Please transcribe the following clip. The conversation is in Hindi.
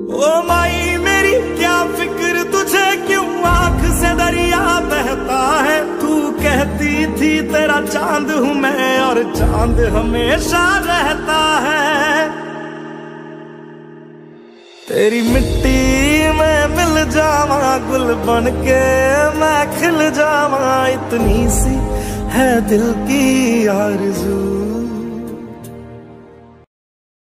ओ माई मेरी क्या फिक्र तुझे, क्यों आंख से दरिया बहता है। तू कहती थी तेरा चांद हूं मैं और चांद हमेशा रहता है। तेरी मिट्टी में मिल जावा गुल बन के मैं खिल जावा, इतनी सी है दिल की आरज़ू।